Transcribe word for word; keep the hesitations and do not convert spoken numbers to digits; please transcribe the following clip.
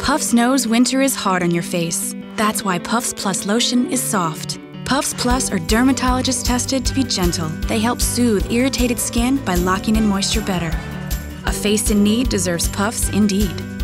Puffs knows winter is hard on your face. That's why Puffs Plus Lotion is soft. Puffs Plus are dermatologist tested to be gentle. They help soothe irritated skin by locking in moisture better. A face in need deserves Puffs indeed.